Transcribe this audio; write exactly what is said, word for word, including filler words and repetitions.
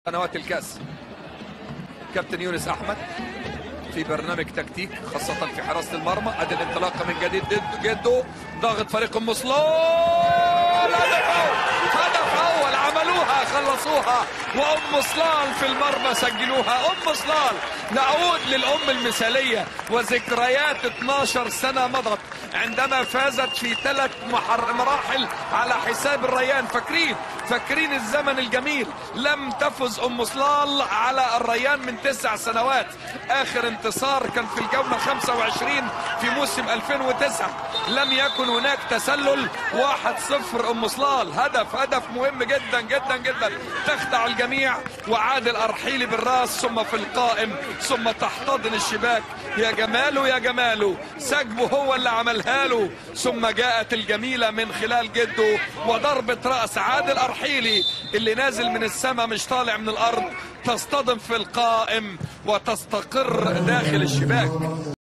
قنوات الكاس. كابتن يونس احمد في برنامج تكتيك خاصة في حراسة المرمى. ادي الانطلاقة من جديد جدو، ضاغط فريق ام صلال، هدف اول عملوها خلصوها، وام صلال في المرمى سجلوها. ام صلال نعود للام المثالية وذكريات اثناشر سنة مضت عندما فازت في ثلاث مراحل على حساب الريان. فاكرين فاكرين الزمن الجميل. لم تفز ام صلال على الريان من تسع سنوات. اخر انتصار كان في الجولة خمسة وعشرين في موسم ألفين وتسعة. لم يكن هناك تسلل. واحد صفر ام صلال. هدف هدف مهم جدا جدا جدا، تخدع الجميع. وعادل ارحيلي بالراس ثم في القائم ثم تحتضن الشباك. يا جماله يا جماله، سجبه هو اللي عملها له. ثم جاءت الجميلة من خلال جده وضربة رأس عادل ارحيلي اللي نازل من السماء مش طالع من الارض، تصطدم في القائم وتستقر داخل الشباك.